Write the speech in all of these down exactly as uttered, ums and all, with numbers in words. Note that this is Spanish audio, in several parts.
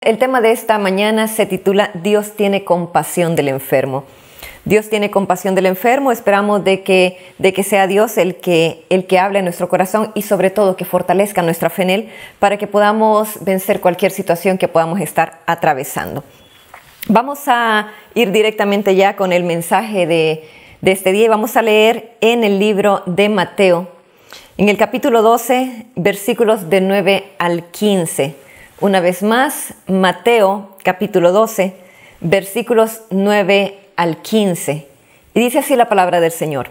El tema de esta mañana se titula Dios tiene compasión del enfermo. Dios tiene compasión del enfermo. Esperamos de que, de que sea Dios el que, el que hable en nuestro corazón y sobre todo que fortalezca nuestra fe en Él para que podamos vencer cualquier situación que podamos estar atravesando. Vamos a ir directamente ya con el mensaje de, de este día y vamos a leer en el libro de Mateo, en el capítulo doce, versículos de nueve al quince. Una vez más, Mateo, capítulo doce, versículos nueve al quince. Y dice así la palabra del Señor.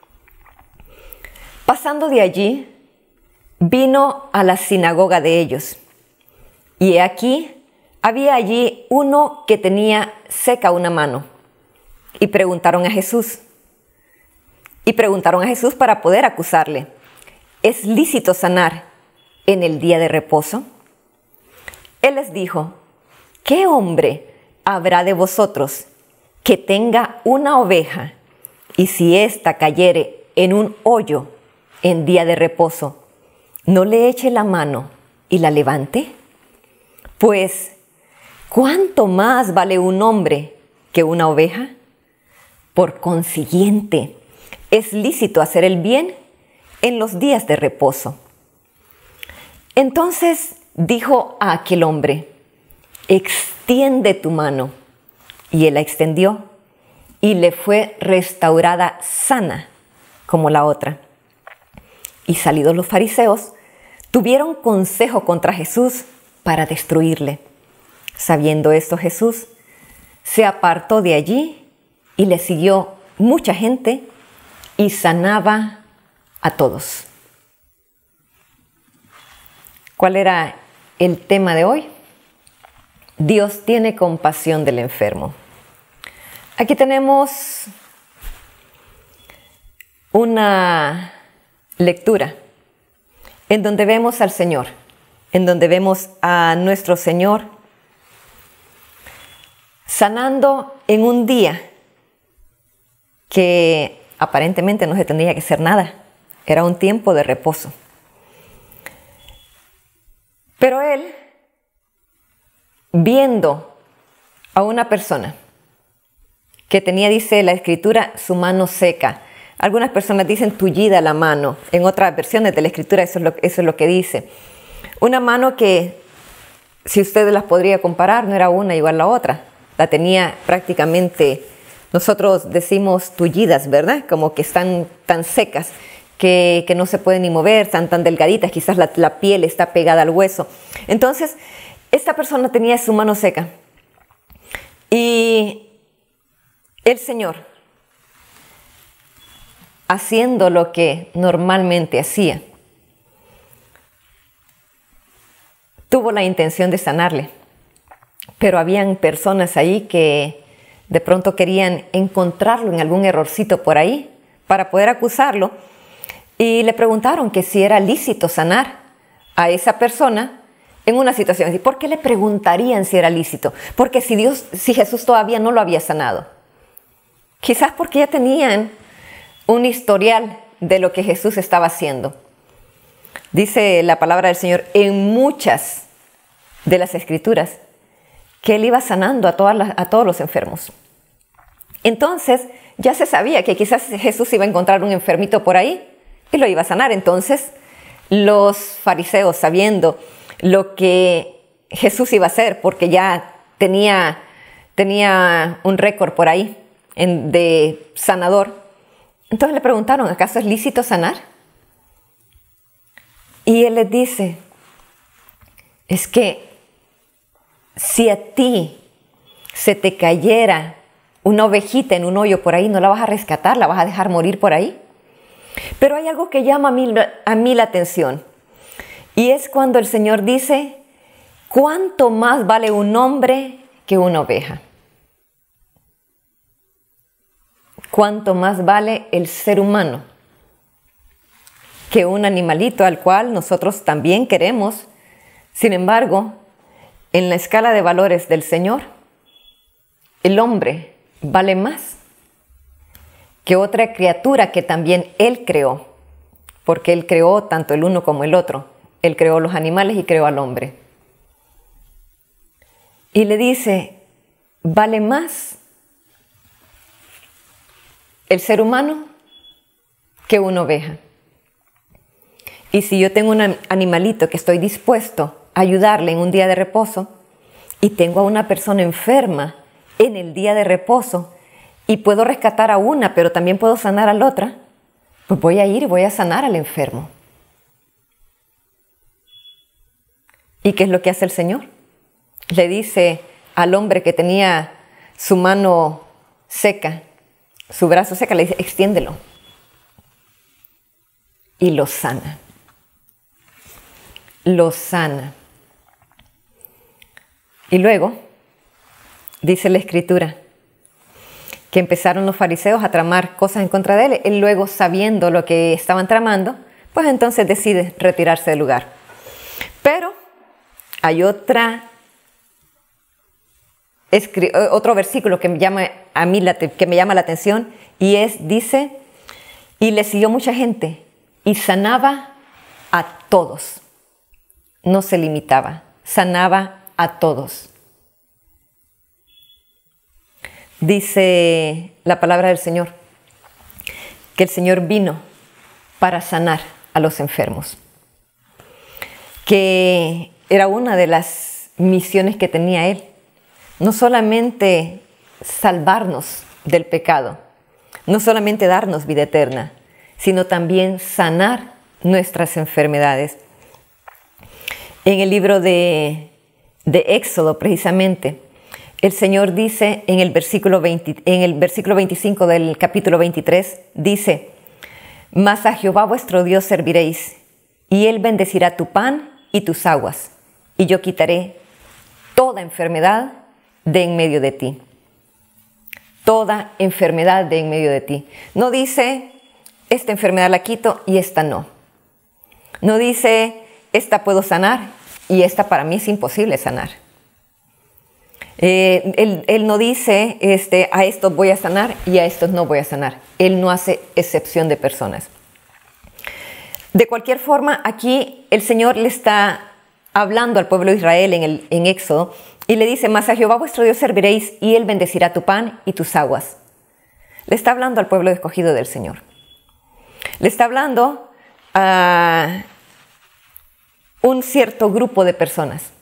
Pasando de allí, vino a la sinagoga de ellos. Y he aquí, había allí uno que tenía seca una mano. Y preguntaron a Jesús. Y preguntaron a Jesús para poder acusarle. ¿Es lícito sanar en el día de reposo? Él les dijo, ¿qué hombre habrá de vosotros que tenga una oveja y si ésta cayere en un hoyo en día de reposo, no le eche la mano y la levante? Pues, ¿cuánto más vale un hombre que una oveja? Por consiguiente, es lícito hacer el bien en los días de reposo. Entonces dijo a aquel hombre, extiende tu mano. Y él la extendió y le fue restaurada sana como la otra. Y salidos los fariseos, tuvieron consejo contra Jesús para destruirle. Sabiendo esto, Jesús se apartó de allí y le siguió mucha gente y sanaba a todos. ¿Cuál era el tema de hoy? Dios tiene compasión del enfermo. Aquí tenemos una lectura en donde vemos al Señor, en donde vemos a nuestro Señor sanando en un día que aparentemente no se tendría que hacer nada. Era un tiempo de reposo. Pero Él, viendo a una persona que tenía, dice la Escritura, su mano seca. Algunas personas dicen tullida la mano. En otras versiones de la Escritura eso es lo, eso es lo que dice. Una mano que, si ustedes las podría comparar, no era una igual a la otra. La tenía prácticamente, nosotros decimos tullidas, ¿verdad? Como que están tan secas que, que no se pueden ni mover, están tan delgaditas, quizás la, la piel está pegada al hueso. Entonces, esta persona tenía su mano seca y el Señor, haciendo lo que normalmente hacía, tuvo la intención de sanarle, pero habían personas ahí que de pronto querían encontrarlo en algún errorcito por ahí para poder acusarlo y le preguntaron que si era lícito sanar a esa persona en una situación así. ¿Por qué le preguntarían si era lícito? Porque si Dios, si Jesús todavía no lo había sanado. Quizás porque ya tenían un historial de lo que Jesús estaba haciendo. Dice la palabra del Señor en muchas de las Escrituras que Él iba sanando a, todas las, a todos los enfermos. Entonces ya se sabía que quizás Jesús iba a encontrar un enfermito por ahí y lo iba a sanar. Entonces los fariseos, sabiendo lo que Jesús iba a hacer, porque ya tenía, tenía un récord por ahí en, de sanador, entonces le preguntaron, ¿acaso es lícito sanar? Y Él les dice, es que si a ti se te cayera una ovejita en un hoyo por ahí, no la vas a rescatar, la vas a dejar morir por ahí. Pero hay algo que llama a mí, a mí la atención. Y es cuando el Señor dice, ¿cuánto más vale un hombre que una oveja? ¿Cuánto más vale el ser humano que un animalito al cual nosotros también queremos? Sin embargo, en la escala de valores del Señor, el hombre vale más que otra criatura que también Él creó, porque Él creó tanto el uno como el otro. Él creó los animales y creó al hombre. y le dice, ¿vale más el ser humano que una oveja? Y si yo tengo un animalito que estoy dispuesto a ayudarle en un día de reposo y tengo a una persona enferma en el día de reposo y puedo rescatar a una, pero también puedo sanar a la otra, pues voy a ir y voy a sanar al enfermo. ¿Y qué es lo que hace el Señor? Le dice al hombre que tenía su mano seca, su brazo seca, le dice, extiéndelo. Y lo sana. Lo sana. Y luego, dice la Escritura, que empezaron los fariseos a tramar cosas en contra de él. Él luego, sabiendo lo que estaban tramando, pues entonces decide retirarse del lugar. Pero hay otra, otro versículo que me llama a mí la, que me llama la atención, y es, dice, y le siguió mucha gente y sanaba a todos. No se limitaba, sanaba a todos. Dice la palabra del Señor que el Señor vino para sanar a los enfermos, que era una de las misiones que tenía Él, no solamente salvarnos del pecado, no solamente darnos vida eterna, sino también sanar nuestras enfermedades. En el libro de, de Éxodo, precisamente, el Señor dice en el, versículo veinte, en el versículo veinticinco del capítulo veintitrés, dice, mas a Jehová vuestro Dios serviréis, y Él bendecirá tu pan y tus aguas, y yo quitaré toda enfermedad de en medio de ti. Toda enfermedad de en medio de ti. No dice, esta enfermedad la quito y esta no. No dice, esta puedo sanar y esta para mí es imposible sanar. Eh, él, él no dice, este, a estos voy a sanar y a estos no voy a sanar. Él no hace excepción de personas. De cualquier forma, aquí el Señor le está hablando al pueblo de Israel en, el, en Éxodo y le dice, mas a Jehová vuestro Dios serviréis y Él bendecirá tu pan y tus aguas. Le está hablando al pueblo escogido del Señor. Le está hablando a un cierto grupo de personas.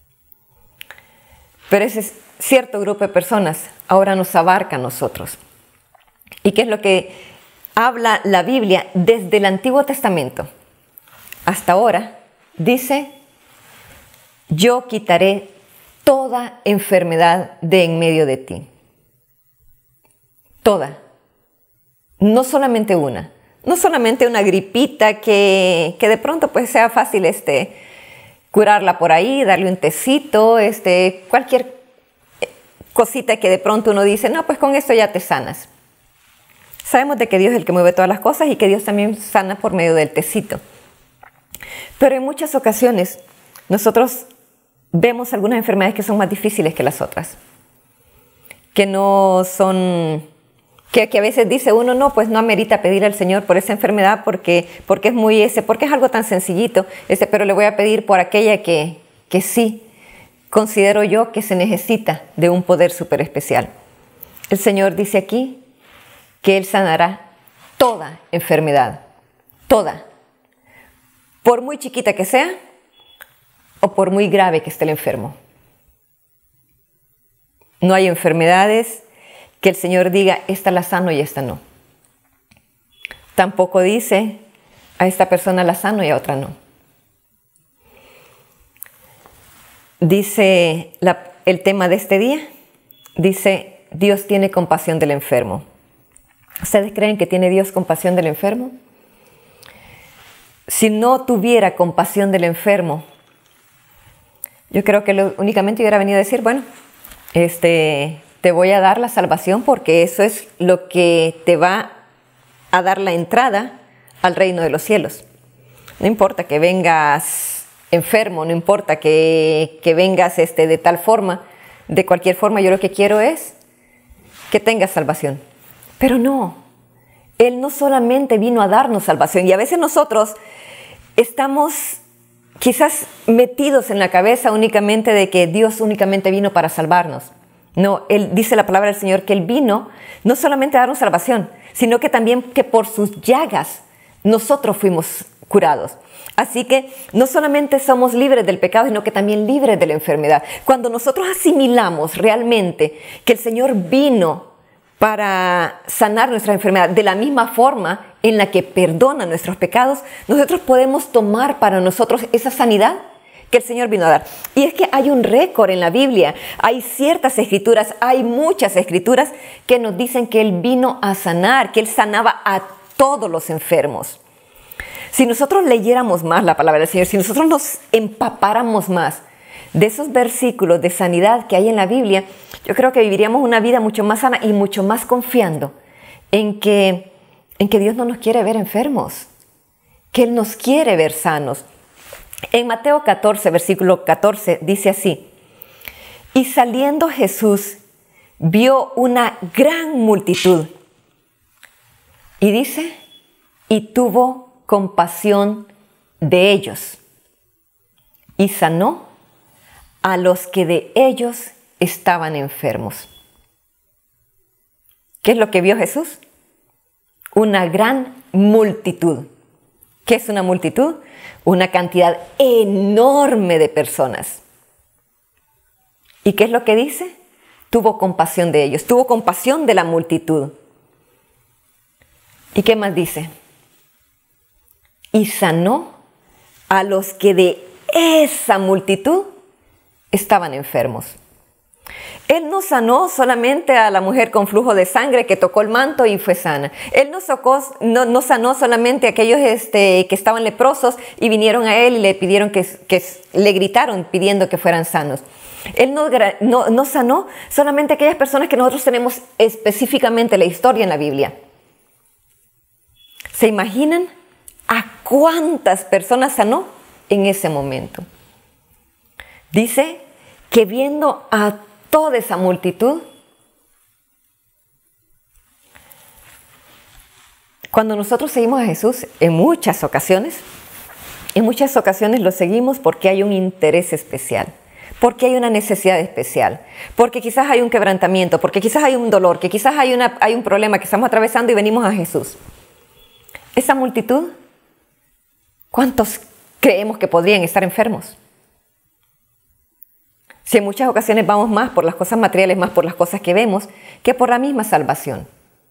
Pero ese cierto grupo de personas ahora nos abarca a nosotros. ¿Y qué es lo que habla la Biblia desde el Antiguo Testamento hasta ahora? Dice, yo quitaré toda enfermedad de en medio de ti. Toda. No solamente una. No solamente una gripita que, que de pronto pues sea fácil este, curarla por ahí, darle un tecito, este, cualquier cosita que de pronto uno dice, no, pues con esto ya te sanas. Sabemos de que Dios es el que mueve todas las cosas y que Dios también sana por medio del tecito. Pero en muchas ocasiones nosotros vemos algunas enfermedades que son más difíciles que las otras. Que no son... Que, que a veces dice uno, no, pues no amerita pedir al Señor por esa enfermedad porque, porque es muy ese, porque es algo tan sencillito, ese, pero le voy a pedir por aquella que, que sí considero yo que se necesita de un poder súper especial. El Señor dice aquí que Él sanará toda enfermedad, toda, por muy chiquita que sea o por muy grave que esté el enfermo. No hay enfermedades que el Señor diga, esta la sano y esta no. Tampoco dice, a esta persona la sano y a otra no. Dice la, el tema de este día, dice, Dios tiene compasión del enfermo. ¿Ustedes creen que tiene Dios compasión del enfermo? Si no tuviera compasión del enfermo, yo creo que lo, únicamente hubiera venido a decir, bueno, este... te voy a dar la salvación porque eso es lo que te va a dar la entrada al reino de los cielos. No importa que vengas enfermo, no importa que, que vengas este, de tal forma, de cualquier forma, yo lo que quiero es que tengas salvación. Pero no, Él no solamente vino a darnos salvación y a veces nosotros estamos quizás metidos en la cabeza únicamente de que Dios únicamente vino para salvarnos. No, él dice la palabra del Señor que Él vino no solamente a darnos salvación, sino que también que por sus llagas nosotros fuimos curados. Así que no solamente somos libres del pecado, sino que también libres de la enfermedad. Cuando nosotros asimilamos realmente que el Señor vino para sanar nuestra enfermedad de la misma forma en la que perdona nuestros pecados, nosotros podemos tomar para nosotros esa sanidad que el Señor vino a dar. Y es que hay un récord en la Biblia, hay ciertas escrituras, hay muchas escrituras que nos dicen que Él vino a sanar, que Él sanaba a todos los enfermos. Si nosotros leyéramos más la palabra del Señor, si nosotros nos empapáramos más de esos versículos de sanidad que hay en la Biblia, yo creo que viviríamos una vida mucho más sana y mucho más confiando en que, en que Dios no nos quiere ver enfermos, que Él nos quiere ver sanos. En Mateo catorce, versículo catorce, dice así: y saliendo Jesús vio una gran multitud y dice, y tuvo compasión de ellos y sanó a los que de ellos estaban enfermos. ¿Qué es lo que vio Jesús? Una gran multitud. ¿Qué es una multitud? Una cantidad enorme de personas. ¿Y qué es lo que dice? Tuvo compasión de ellos, tuvo compasión de la multitud. ¿Y qué más dice? Y sanó a los que de esa multitud estaban enfermos. Él no sanó solamente a la mujer con flujo de sangre que tocó el manto y fue sana. Él no, socó, no, no sanó solamente a aquellos este, que estaban leprosos y vinieron a Él y le pidieron que, que le gritaron pidiendo que fueran sanos. Él no, no, no sanó solamente a aquellas personas que nosotros tenemos específicamente la historia en la Biblia. ¿Se imaginan a cuántas personas sanó en ese momento? Dice que viendo a toda esa multitud, cuando nosotros seguimos a Jesús, en muchas ocasiones, en muchas ocasiones lo seguimos porque hay un interés especial, porque hay una necesidad especial, porque quizás hay un quebrantamiento, porque quizás hay un dolor, que quizás hay, una, hay un problema que estamos atravesando y venimos a Jesús. Esa multitud, ¿cuántos creemos que podrían estar enfermos? Si en muchas ocasiones vamos más por las cosas materiales, más por las cosas que vemos, que por la misma salvación.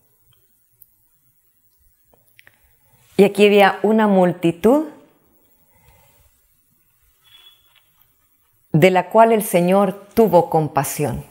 Y aquí había una multitud de la cual el Señor tuvo compasión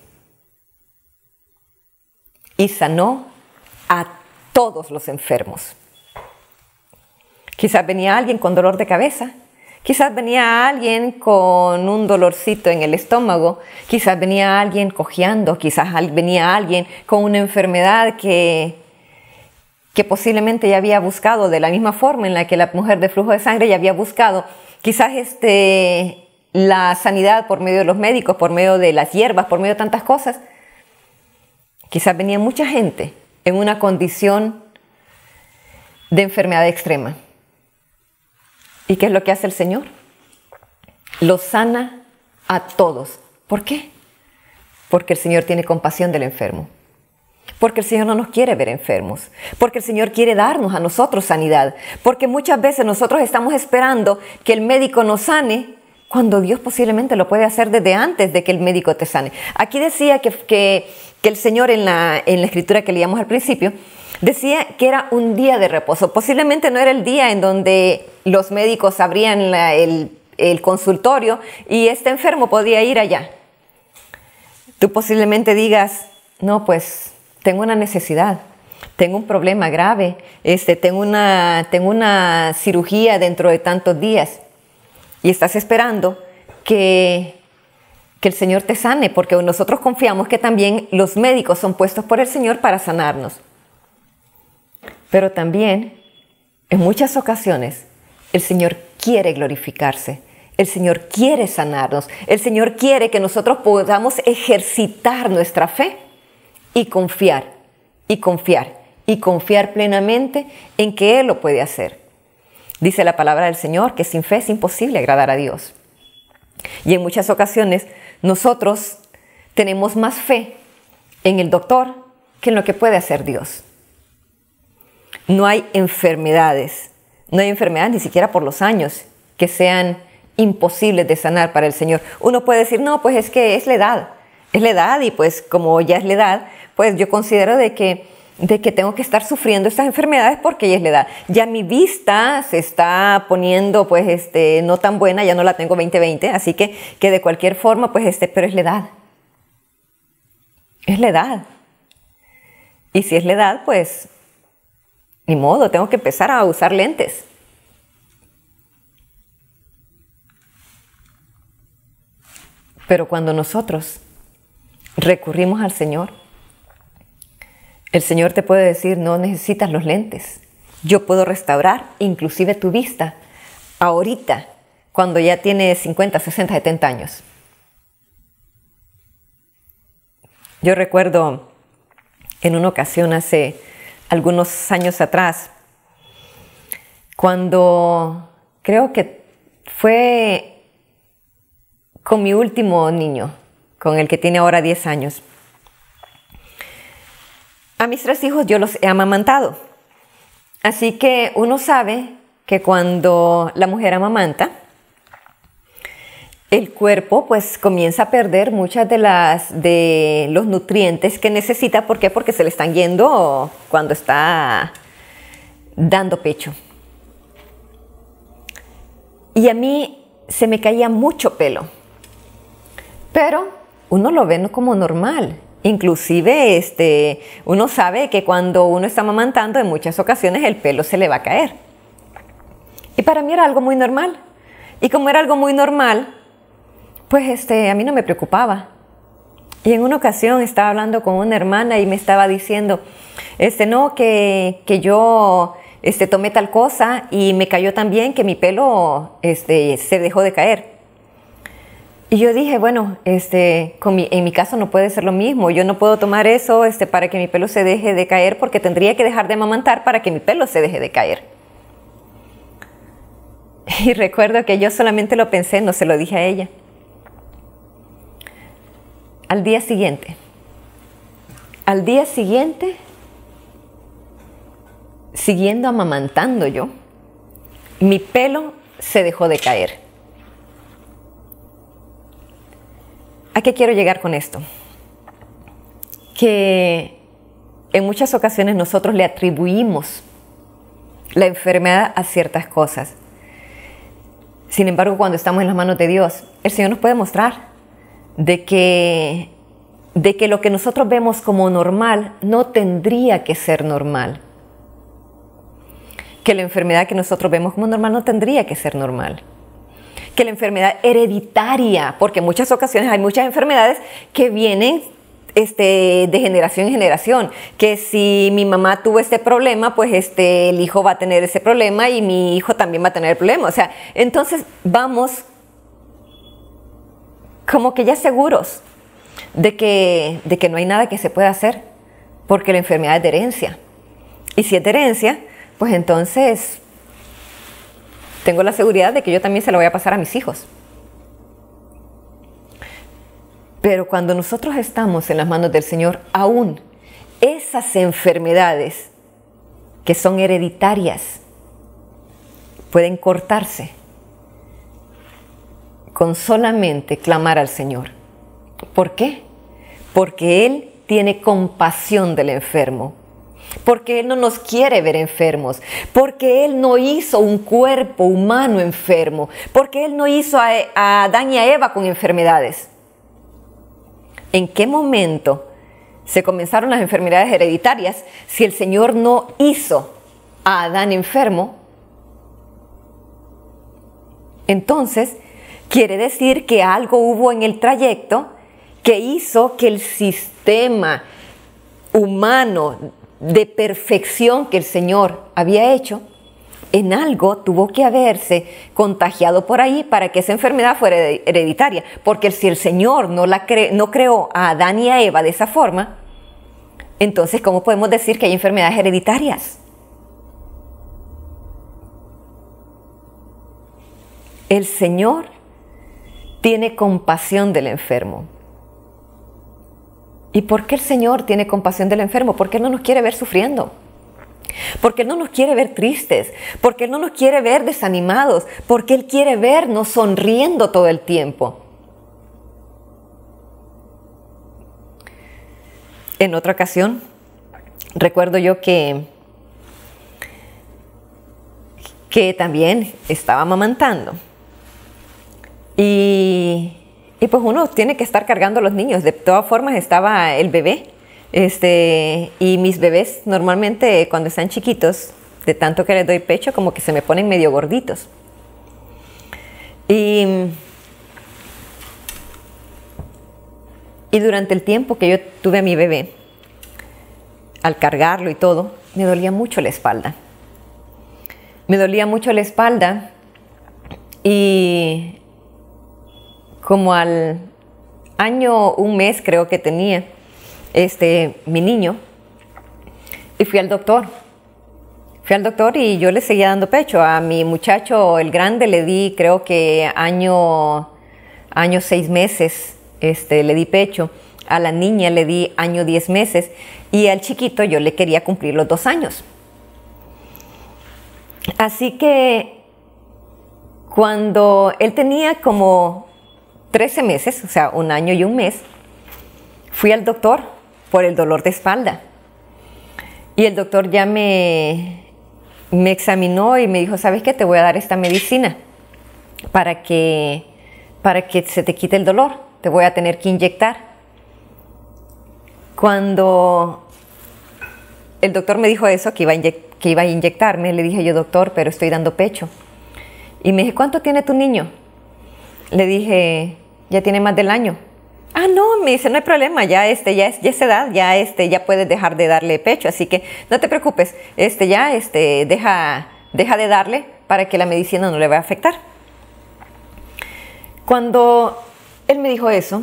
y sanó a todos los enfermos. Quizás venía alguien con dolor de cabeza, quizás venía alguien con un dolorcito en el estómago, quizás venía alguien cojeando, quizás venía alguien con una enfermedad que, que posiblemente ya había buscado de la misma forma en la que la mujer de flujo de sangre ya había buscado. Quizás este, la sanidad por medio de los médicos, por medio de las hierbas, por medio de tantas cosas. Quizás venía mucha gente en una condición de enfermedad extrema. ¿Y qué es lo que hace el Señor? Los sana a todos. ¿Por qué? Porque el Señor tiene compasión del enfermo. Porque el Señor no nos quiere ver enfermos. Porque el Señor quiere darnos a nosotros sanidad. Porque muchas veces nosotros estamos esperando que el médico nos sane cuando Dios posiblemente lo puede hacer desde antes de que el médico te sane. Aquí decía que, que, que el Señor en la, en la escritura que leíamos al principio, decía que era un día de reposo. Posiblemente no era el día en donde los médicos abrían la, el, el consultorio y este enfermo podía ir allá. Tú posiblemente digas, no, pues tengo una necesidad, tengo un problema grave, este, tengo, una, tengo una cirugía dentro de tantos días y estás esperando que, que el Señor te sane, porque nosotros confiamos que también los médicos son puestos por el Señor para sanarnos. Pero también, en muchas ocasiones, el Señor quiere glorificarse. El Señor quiere sanarnos. El Señor quiere que nosotros podamos ejercitar nuestra fe y confiar, y confiar, y confiar plenamente en que Él lo puede hacer. Dice la palabra del Señor que sin fe es imposible agradar a Dios. Y en muchas ocasiones nosotros tenemos más fe en el doctor que en lo que puede hacer Dios. No hay enfermedades, no hay enfermedades ni siquiera por los años que sean imposibles de sanar para el Señor. Uno puede decir, no, pues es que es la edad, es la edad y pues como ya es la edad, pues yo considero de que, de que tengo que estar sufriendo estas enfermedades porque ya es la edad. Ya mi vista se está poniendo pues este, no tan buena, ya no la tengo veinte veinte, así que, que de cualquier forma, pues este, pero es la edad. Es la edad. Y si es la edad, pues ni modo, tengo que empezar a usar lentes. Pero cuando nosotros recurrimos al Señor, el Señor te puede decir, no necesitas los lentes. Yo puedo restaurar inclusive tu vista ahorita, cuando ya tienes cincuenta, sesenta, setenta años. Yo recuerdo en una ocasión hace algunos años atrás, cuando creo que fue con mi último niño, con el que tiene ahora diez años. A mis tres hijos yo los he amamantado. Así que uno sabe que cuando la mujer amamanta, el cuerpo pues comienza a perder muchas de las de los nutrientes que necesita. ¿Por qué? Porque se le están yendo cuando está dando pecho. Y a mí se me caía mucho pelo. Pero uno lo ve como normal. Inclusive este, uno sabe que cuando uno está amamantando en muchas ocasiones el pelo se le va a caer. Y para mí era algo muy normal. Y como era algo muy normal, pues este, a mí no me preocupaba. Y en una ocasión estaba hablando con una hermana y me estaba diciendo, este, no, que, que yo este, tomé tal cosa y me cayó también que mi pelo este, se dejó de caer. Y yo dije, bueno, este, con mi, en mi caso no puede ser lo mismo. Yo no puedo tomar eso este, para que mi pelo se deje de caer porque tendría que dejar de amamantar para que mi pelo se deje de caer. Y recuerdo que yo solamente lo pensé, no se lo dije a ella. Al día siguiente, al día siguiente, siguiendo amamantando yo, mi pelo se dejó de caer. ¿A qué quiero llegar con esto? Que en muchas ocasiones nosotros le atribuimos la enfermedad a ciertas cosas. Sin embargo, cuando estamos en las manos de Dios, el Señor nos puede mostrar de que, de que lo que nosotros vemos como normal no tendría que ser normal. Que la enfermedad que nosotros vemos como normal no tendría que ser normal. Que la enfermedad hereditaria, porque en muchas ocasiones hay muchas enfermedades que vienen este, de generación en generación, que si mi mamá tuvo este problema, pues este, el hijo va a tener ese problema y mi hijo también va a tener el problema. O sea, entonces vamos como que ya seguros de que, de que no hay nada que se pueda hacer, porque la enfermedad es de herencia. Y si es de herencia, pues entonces tengo la seguridad de que yo también se lo voy a pasar a mis hijos. Pero cuando nosotros estamos en las manos del Señor, aún esas enfermedades que son hereditarias pueden cortarse con solamente clamar al Señor. ¿Por qué? Porque Él tiene compasión del enfermo. Porque Él no nos quiere ver enfermos, porque Él no hizo un cuerpo humano enfermo, porque Él no hizo a, a Adán y a Eva con enfermedades. ¿En qué momento se comenzaron las enfermedades hereditarias si el Señor no hizo a Adán enfermo? Entonces, quiere decir que algo hubo en el trayecto que hizo que el sistema humano de perfección que el Señor había hecho, en algo tuvo que haberse contagiado por ahí para que esa enfermedad fuera hereditaria. Porque si el Señor no, la cre no creó a Adán y a Eva de esa forma, entonces ¿cómo podemos decir que hay enfermedades hereditarias? El Señor tiene compasión del enfermo. ¿Y por qué el Señor tiene compasión del enfermo? Porque Él no nos quiere ver sufriendo. Porque Él no nos quiere ver tristes. Porque Él no nos quiere ver desanimados. Porque Él quiere vernos sonriendo todo el tiempo. En otra ocasión, recuerdo yo que, que también estaba amamantando. Y, y pues uno tiene que estar cargando a los niños. De todas formas estaba el bebé. Este, y mis bebés normalmente cuando están chiquitos, de tanto que les doy pecho, como que se me ponen medio gorditos. Y, y durante el tiempo que yo tuve a mi bebé, al cargarlo y todo, me dolía mucho la espalda. Me dolía mucho la espalda y como al año, un mes creo que tenía este, mi niño, y fui al doctor. Fui al doctor y yo le seguía dando pecho. A mi muchacho, el grande, le di creo que año, año seis meses, este, le di pecho. A la niña le di año diez meses y al chiquito yo le quería cumplir los dos años. Así que cuando él tenía como trece meses, o sea, un año y un mes, fui al doctor por el dolor de espalda. Y el doctor ya me, me examinó y me dijo, ¿sabes qué? Te voy a dar esta medicina para que, para que se te quite el dolor. Te voy a tener que inyectar. Cuando el doctor me dijo eso, que iba, a que iba a inyectarme, le dije yo, doctor, pero estoy dando pecho. Y me dije, ¿cuánto tiene tu niño? Le dije, ya tiene más del año. Ah, no, me dice, no hay problema, ya, este, ya, es, ya es edad, ya, este, ya puedes dejar de darle pecho, así que no te preocupes, este, ya este, deja, deja de darle para que la medicina no le vaya a afectar. Cuando él me dijo eso,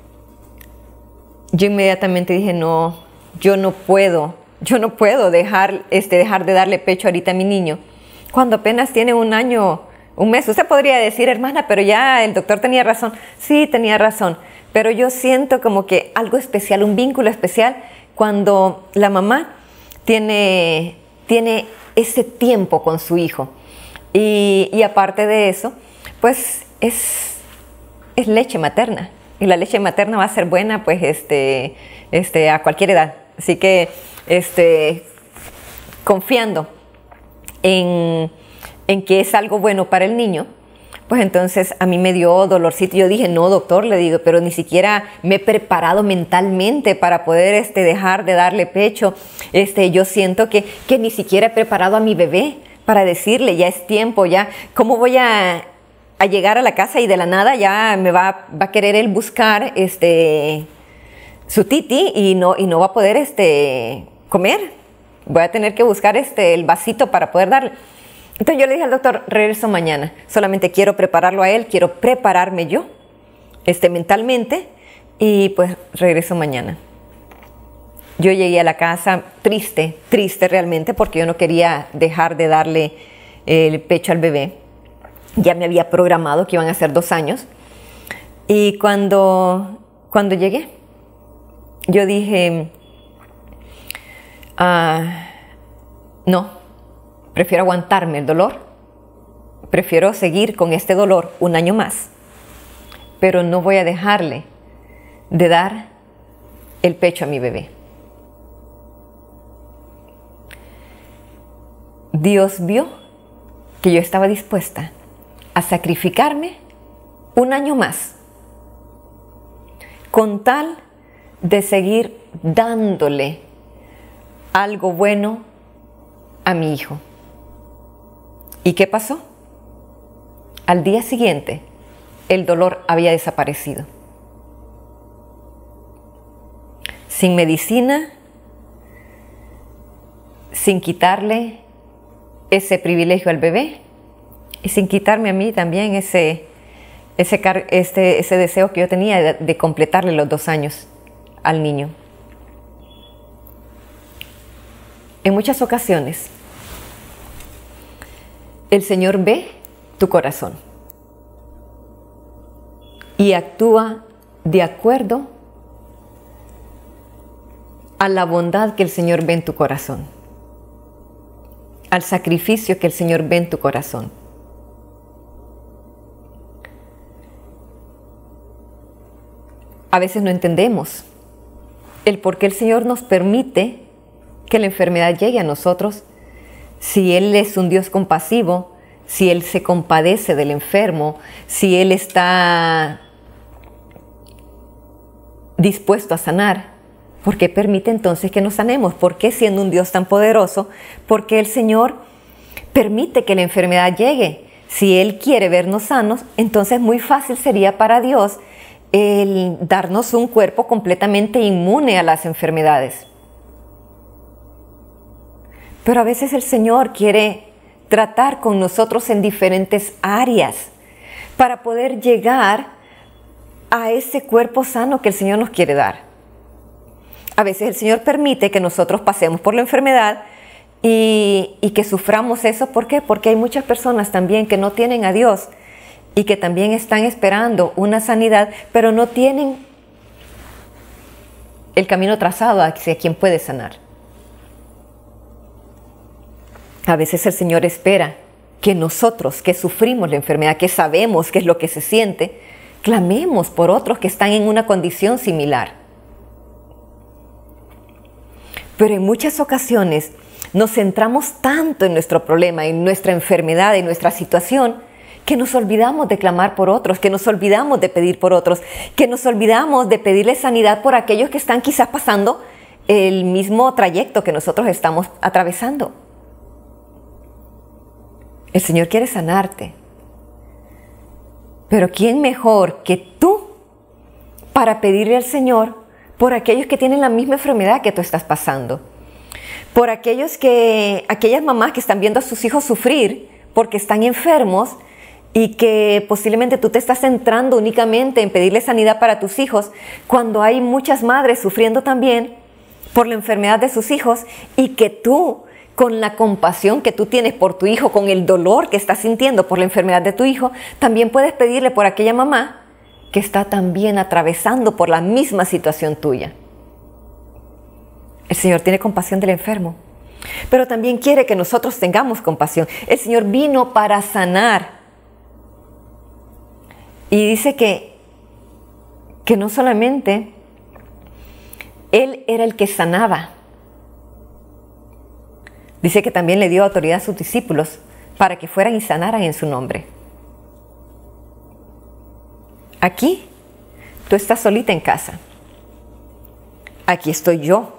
yo inmediatamente dije, no, yo no puedo, yo no puedo dejar, este, dejar de darle pecho ahorita a mi niño, cuando apenas tiene un año, un mes. Usted podría decir, hermana, pero ya el doctor tenía razón. Sí, tenía razón, pero yo siento como que algo especial, un vínculo especial, cuando la mamá tiene, tiene ese tiempo con su hijo. Y, y aparte de eso, pues es, es leche materna. Y la leche materna va a ser buena pues este, este, a cualquier edad. Así que este, confiando en, en que es algo bueno para el niño, pues entonces a mí me dio dolorcito. Yo dije, no, doctor, le digo, pero ni siquiera me he preparado mentalmente para poder este, dejar de darle pecho. Este, yo siento que, que ni siquiera he preparado a mi bebé para decirle, ya es tiempo, ya, ¿cómo voy a... a llegar a la casa y de la nada ya me va, va a querer él buscar este, su titi y no, y no va a poder este, comer? Voy a tener que buscar este, el vasito para poder darle. Entonces yo le dije al doctor, regreso mañana, solamente quiero prepararlo a él, quiero prepararme yo este, mentalmente y pues regreso mañana. Yo llegué a la casa triste, triste realmente, porque yo no quería dejar de darle el pecho al bebé. Ya me había programado que iban a ser dos años. Y cuando, cuando llegué, yo dije, ah, no, prefiero aguantarme el dolor, prefiero seguir con este dolor un año más, pero no voy a dejarle de dar el pecho a mi bebé. Dios vio que yo estaba dispuesta a sacrificarme un año más con tal de seguir dándole algo bueno a mi hijo. ¿Y qué pasó? Al día siguiente, el dolor había desaparecido. Sin medicina, sin quitarle ese privilegio al bebé y sin quitarme a mí también ese, ese, este, ese deseo que yo tenía de, de completarle los dos años al niño. En muchas ocasiones, el Señor ve tu corazón. y actúa de acuerdo a la bondad que el Señor ve en tu corazón, al sacrificio que el Señor ve en tu corazón. A veces no entendemos el por qué el Señor nos permite que la enfermedad llegue a nosotros, si Él es un Dios compasivo, si Él se compadece del enfermo, si Él está dispuesto a sanar. ¿Por qué permite entonces que nos sanemos? ¿Por qué, siendo un Dios tan poderoso, por qué el Señor permite que la enfermedad llegue? Si Él quiere vernos sanos, entonces muy fácil sería para Dios el darnos un cuerpo completamente inmune a las enfermedades. Pero a veces el Señor quiere tratar con nosotros en diferentes áreas para poder llegar a ese cuerpo sano que el Señor nos quiere dar. A veces el Señor permite que nosotros pasemos por la enfermedad y, y que suframos eso. ¿Por qué? Porque hay muchas personas también que no tienen a Dios y que también están esperando una sanidad, pero no tienen el camino trazado hacia quien puede sanar. A veces el Señor espera que nosotros, que sufrimos la enfermedad, que sabemos qué es lo que se siente, clamemos por otros que están en una condición similar. Pero en muchas ocasiones nos centramos tanto en nuestro problema, en nuestra enfermedad, en nuestra situación, que nos olvidamos de clamar por otros, que nos olvidamos de pedir por otros, que nos olvidamos de pedirle sanidad por aquellos que están quizás pasando el mismo trayecto que nosotros estamos atravesando. El Señor quiere sanarte. Pero ¿quién mejor que tú para pedirle al Señor por aquellos que tienen la misma enfermedad que tú estás pasando? Por aquellos que, aquellas mamás que están viendo a sus hijos sufrir porque están enfermos y que posiblemente tú te estás centrando únicamente en pedirle sanidad para tus hijos, cuando hay muchas madres sufriendo también por la enfermedad de sus hijos, y que tú, con la compasión que tú tienes por tu hijo, con el dolor que estás sintiendo por la enfermedad de tu hijo, también puedes pedirle por aquella mamá que está también atravesando por la misma situación tuya. El Señor tiene compasión del enfermo, pero también quiere que nosotros tengamos compasión. El Señor vino para sanar. Y dice que, que no solamente Él era el que sanaba, dice que también le dio autoridad a sus discípulos para que fueran y sanaran en su nombre. Aquí, tú estás solita en casa. Aquí estoy yo.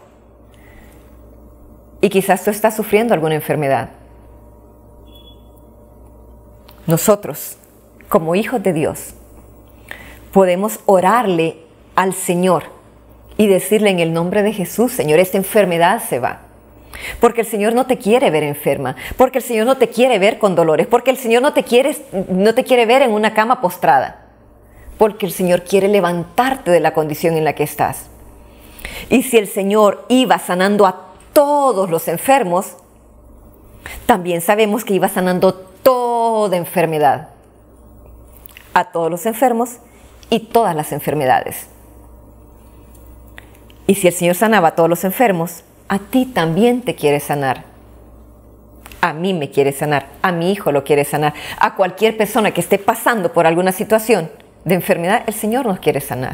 Y quizás tú estás sufriendo alguna enfermedad. Nosotros, como hijos de Dios, podemos orarle al Señor y decirle en el nombre de Jesús: Señor, esta enfermedad se va. Porque el Señor no te quiere ver enferma, porque el Señor no te quiere ver con dolores, porque el Señor no te quiere, no te quiere ver en una cama postrada, porque el Señor quiere levantarte de la condición en la que estás. Y si el Señor iba sanando a todos los enfermos, también sabemos que iba sanando toda enfermedad, a todos los enfermos y todas las enfermedades. Y si el Señor sanaba a todos los enfermos, a ti también te quiere sanar. A mí me quiere sanar, a mi hijo lo quiere sanar, a cualquier persona que esté pasando por alguna situación de enfermedad, el Señor nos quiere sanar.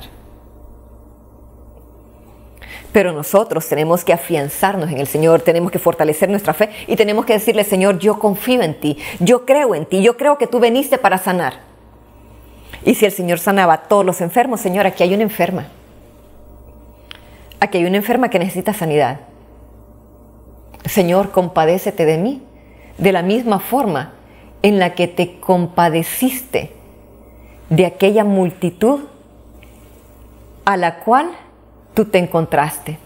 Pero nosotros tenemos que afianzarnos en el Señor, tenemos que fortalecer nuestra fe y tenemos que decirle: Señor, yo confío en ti, yo creo en ti, yo creo que tú viniste para sanar. Y si el Señor sanaba a todos los enfermos, Señor, aquí hay una enferma. Aquí hay una enferma que necesita sanidad. Señor, compadécete de mí, de la misma forma en la que te compadeciste de aquella multitud a la cual tú te encontraste.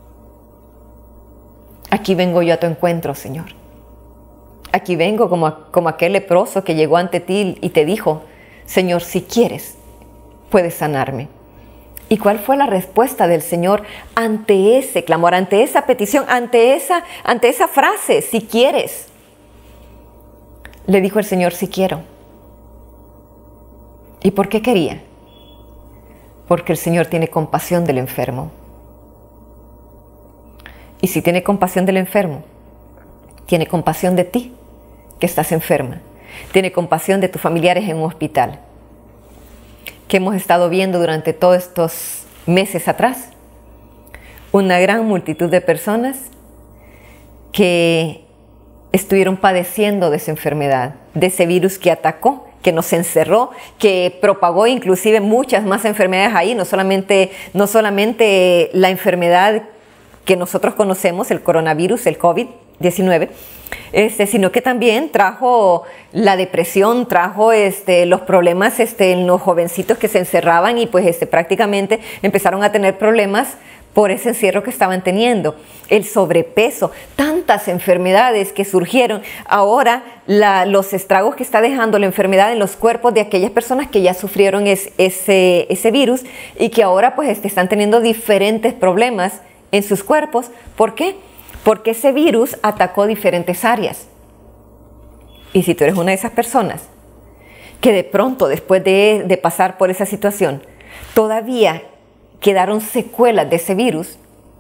Aquí vengo yo a tu encuentro, Señor. Aquí vengo como, como aquel leproso que llegó ante ti y te dijo: Señor, si quieres, puedes sanarme. ¿Y cuál fue la respuesta del Señor ante ese clamor, ante esa petición, ante esa, ante esa frase: si quieres? Le dijo el Señor: si quiero. ¿Y por qué quería? Porque el Señor tiene compasión del enfermo. Y si tiene compasión del enfermo, tiene compasión de ti, que estás enferma. Tiene compasión de tus familiares en un hospital. Que hemos estado viendo durante todos estos meses atrás. Una gran multitud de personas que estuvieron padeciendo de esa enfermedad, de ese virus que atacó, que nos encerró, que propagó inclusive muchas más enfermedades ahí, no solamente, no solamente la enfermedad que nosotros conocemos, el coronavirus, el COVID diecinueve, este, sino que también trajo la depresión, trajo este, los problemas este, en los jovencitos que se encerraban y pues este, prácticamente empezaron a tener problemas por ese encierro que estaban teniendo, el sobrepeso, tantas enfermedades que surgieron. Ahora la, los estragos que está dejando la enfermedad en los cuerpos de aquellas personas que ya sufrieron es, ese, ese virus y que ahora pues este, están teniendo diferentes problemas en sus cuerpos. ¿Por qué? Porque ese virus atacó diferentes áreas. Y si tú eres una de esas personas que de pronto después de, de pasar por esa situación todavía quedaron secuelas de ese virus,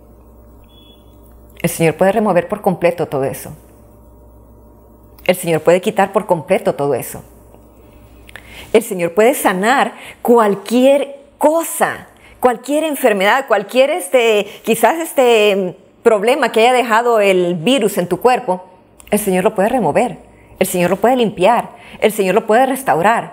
el Señor puede remover por completo todo eso. El Señor puede quitar por completo todo eso. El Señor puede sanar cualquier cosa, cualquier enfermedad, cualquier este, quizás este problema que haya dejado el virus en tu cuerpo. El Señor lo puede remover, el Señor lo puede limpiar, el Señor lo puede restaurar.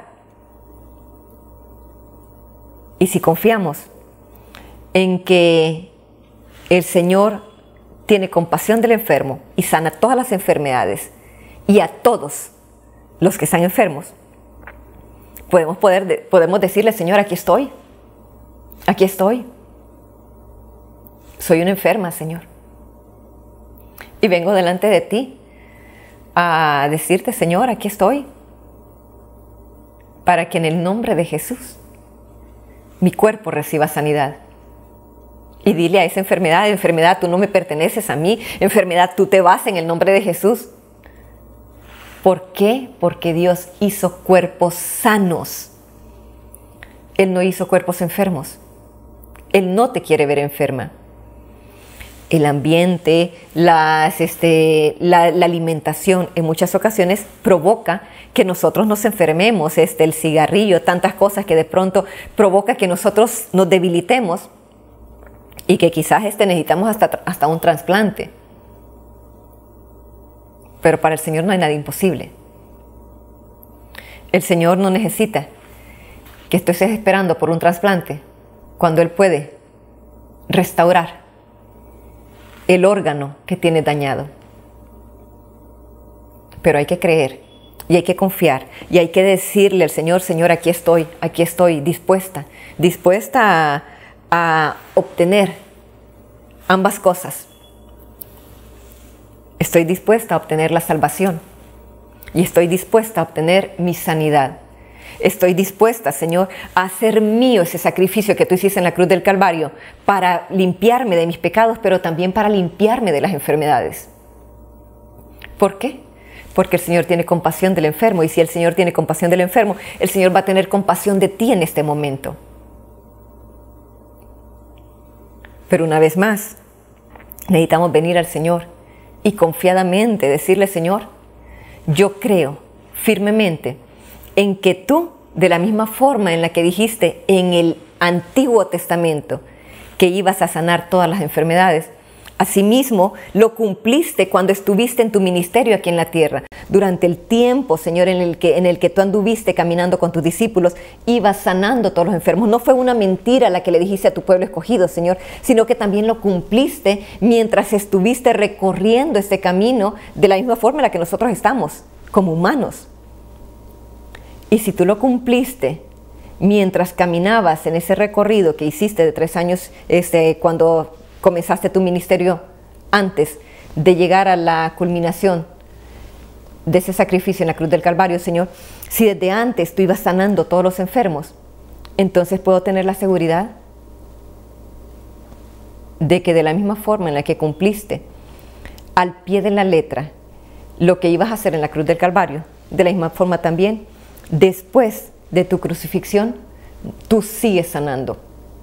Y si confiamos en que el Señor tiene compasión del enfermo y sana todas las enfermedades y a todos los que están enfermos, podemos, poder, podemos decirle: Señor, aquí estoy, aquí estoy, soy una enferma, Señor, y vengo delante de ti a decirte: Señor, aquí estoy, para que en el nombre de Jesús mi cuerpo reciba sanidad. Y dile a esa enfermedad: enfermedad, tú no me perteneces a mí, enfermedad, tú te vas en el nombre de Jesús. ¿Por qué? Porque Dios hizo cuerpos sanos. Él no hizo cuerpos enfermos. Él no te quiere ver enferma. El ambiente, las, este, la, la alimentación en muchas ocasiones provoca que nosotros nos enfermemos. Este, el cigarrillo, tantas cosas que de pronto provoca que nosotros nos debilitemos. Y que quizás este necesitamos hasta, hasta un trasplante. Pero para el Señor no hay nada imposible. El Señor no necesita que tú estés esperando por un trasplante cuando Él puede restaurar el órgano que tienes dañado. Pero hay que creer y hay que confiar y hay que decirle al Señor: Señor, aquí estoy, aquí estoy dispuesta, dispuesta a a obtener ambas cosas. Estoy dispuesta a obtener la salvación y estoy dispuesta a obtener mi sanidad. Estoy dispuesta, Señor, a hacer mío ese sacrificio que tú hiciste en la cruz del Calvario para limpiarme de mis pecados, pero también para limpiarme de las enfermedades. ¿Por qué? Porque el Señor tiene compasión del enfermo, y si el Señor tiene compasión del enfermo, el Señor va a tener compasión de ti en este momento. Pero una vez más, necesitamos venir al Señor y confiadamente decirle: Señor, yo creo firmemente en que tú, de la misma forma en la que dijiste en el Antiguo Testamento que ibas a sanar todas las enfermedades, asimismo lo cumpliste cuando estuviste en tu ministerio aquí en la tierra. Durante el tiempo, Señor, en el que, en el que tú anduviste caminando con tus discípulos, ibas sanando a todos los enfermos. No fue una mentira la que le dijiste a tu pueblo escogido, Señor, sino que también lo cumpliste mientras estuviste recorriendo este camino de la misma forma en la que nosotros estamos, como humanos. Y si tú lo cumpliste mientras caminabas en ese recorrido que hiciste de tres años, este, cuando comenzaste tu ministerio, antes de llegar a la culminación de ese sacrificio en la cruz del Calvario, Señor, si desde antes tú ibas sanando todos los enfermos, entonces puedo tener la seguridad de que de la misma forma en la que cumpliste al pie de la letra lo que ibas a hacer en la cruz del Calvario, de la misma forma también, después de tu crucifixión, tú sigues sanando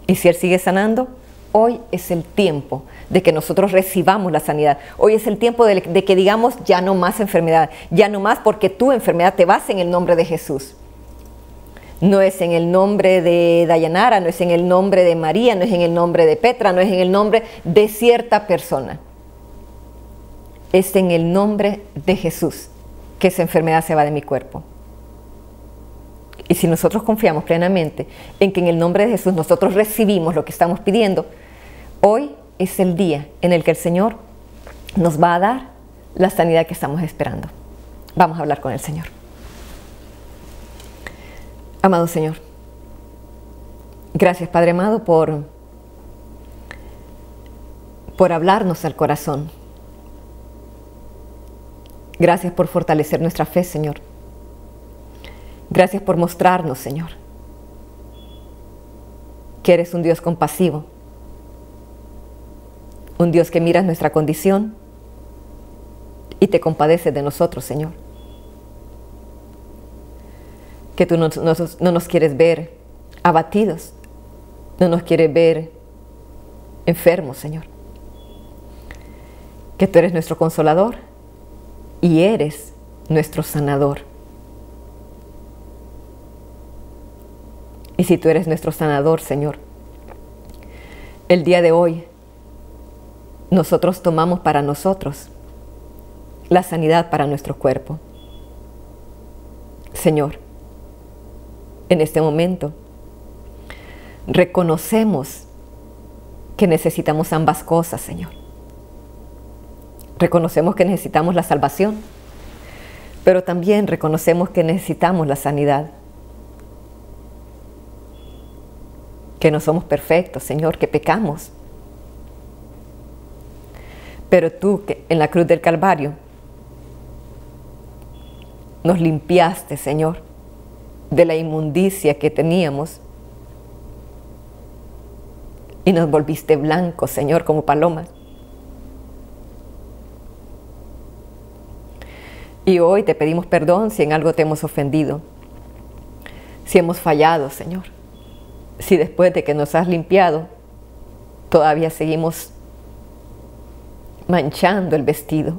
Y si Él sigue sanando, hoy es el tiempo de que nosotros recibamos la sanidad. Hoy es el tiempo de, de que digamos, ya no más enfermedad, ya no más, porque tu enfermedad te vas en el nombre de Jesús. No es en el nombre de Dayanara, no es en el nombre de María, no es en el nombre de Petra, no es en el nombre de cierta persona. Es en el nombre de Jesús que esa enfermedad se va de mi cuerpo. Y si nosotros confiamos plenamente en que en el nombre de Jesús nosotros recibimos lo que estamos pidiendo, hoy es el día en el que el Señor nos va a dar la sanidad que estamos esperando. Vamos a hablar con el Señor. Amado Señor, gracias Padre amado por, por hablarnos al corazón. Gracias por fortalecer nuestra fe, Señor. Gracias por mostrarnos, Señor, que eres un Dios compasivo, un Dios que mira nuestra condición y te compadeces de nosotros, Señor. Que tú no, no, no nos quieres ver abatidos, no nos quieres ver enfermos, Señor. Que tú eres nuestro consolador y eres nuestro sanador. Y si tú eres nuestro sanador, Señor, el día de hoy nosotros tomamos para nosotros la sanidad para nuestro cuerpo. Señor, en este momento reconocemos que necesitamos ambas cosas, Señor. Reconocemos que necesitamos la salvación, pero también reconocemos que necesitamos la sanidad. Que no somos perfectos, Señor, que pecamos. Pero tú, que en la cruz del Calvario, nos limpiaste, Señor, de la inmundicia que teníamos y nos volviste blancos, Señor, como palomas. Y hoy te pedimos perdón si en algo te hemos ofendido, si hemos fallado, Señor. Si después de que nos has limpiado, todavía seguimos manchando el vestido.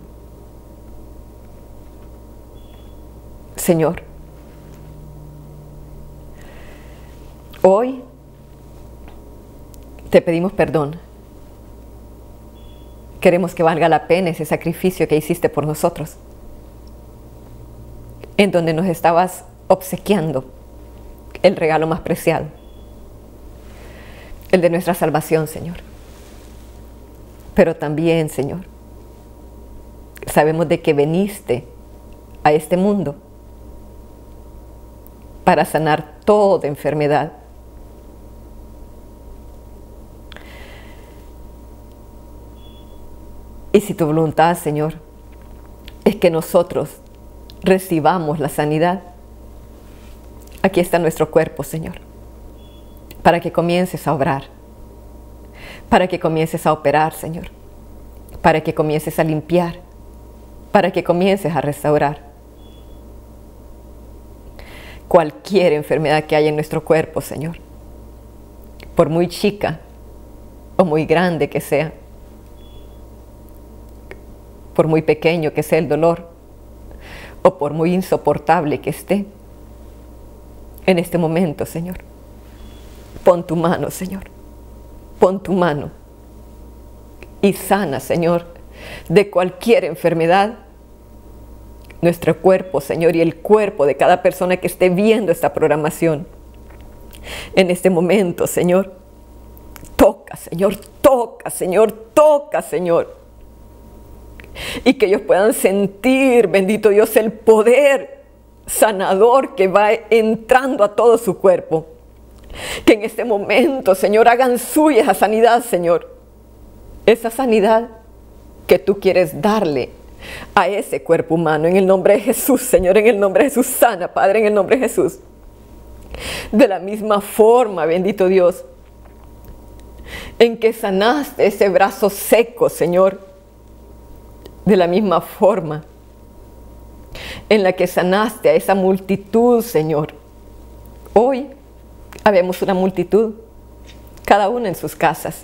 Señor, hoy te pedimos perdón. Queremos que valga la pena ese sacrificio que hiciste por nosotros, en donde nos estabas obsequiando el regalo más preciado, el de nuestra salvación, Señor. Pero también, Señor, sabemos de que viniste a este mundo para sanar toda enfermedad. Y si tu voluntad, Señor, es que nosotros recibamos la sanidad, aquí está nuestro cuerpo, Señor, para que comiences a obrar, para que comiences a operar, Señor, para que comiences a limpiar, para que comiences a restaurar cualquier enfermedad que haya en nuestro cuerpo, Señor, por muy chica o muy grande que sea, por muy pequeño que sea el dolor o por muy insoportable que esté. En este momento, Señor, pon tu mano, Señor, pon tu mano y sana, Señor, de cualquier enfermedad nuestro cuerpo, Señor, y el cuerpo de cada persona que esté viendo esta programación. En este momento, Señor, toca, Señor, toca, Señor, toca, Señor. Y que ellos puedan sentir, bendito Dios, el poder sanador que va entrando a todo su cuerpo. Que en este momento, Señor, hagan suya esa sanidad, Señor. Esa sanidad que tú quieres darle a ese cuerpo humano. En el nombre de Jesús, Señor, en el nombre de Jesús, sana, Padre, en el nombre de Jesús. De la misma forma, bendito Dios, en que sanaste ese brazo seco, Señor. De la misma forma en la que sanaste a esa multitud, Señor. Hoy habemos una multitud cada uno en sus casas.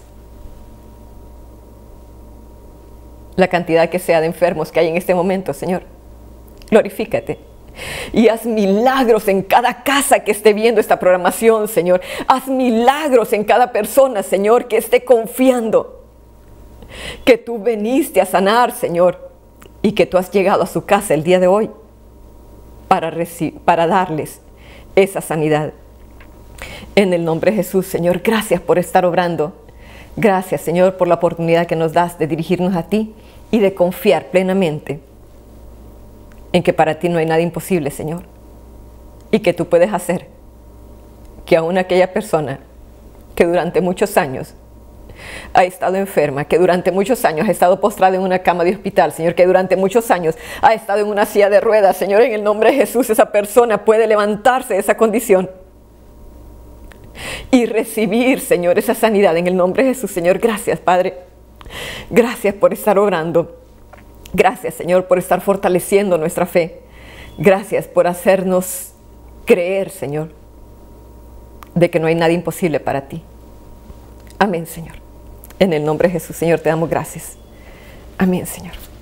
La cantidad que sea de enfermos que hay en este momento, Señor. Glorifícate. Y haz milagros en cada casa que esté viendo esta programación, Señor. Haz milagros en cada persona, Señor, que esté confiando que tú viniste a sanar, Señor, y que tú has llegado a su casa el día de hoy para, para darles esa sanidad. En el nombre de Jesús, Señor, gracias por estar obrando. Gracias, Señor, por la oportunidad que nos das de dirigirnos a ti y de confiar plenamente en que para ti no hay nada imposible, Señor, y que tú puedes hacer que aún aquella persona que durante muchos años ha estado enferma, que durante muchos años ha estado postrada en una cama de hospital, Señor, que durante muchos años ha estado en una silla de ruedas, Señor, en el nombre de Jesús, esa persona puede levantarse de esa condición y recibir, Señor, esa sanidad en el nombre de Jesús. Señor, gracias, Padre. Gracias por estar obrando. Gracias, Señor, por estar fortaleciendo nuestra fe. Gracias por hacernos creer, Señor, de que no hay nada imposible para ti. Amén, Señor. En el nombre de Jesús, Señor, te damos gracias. Amén, Señor.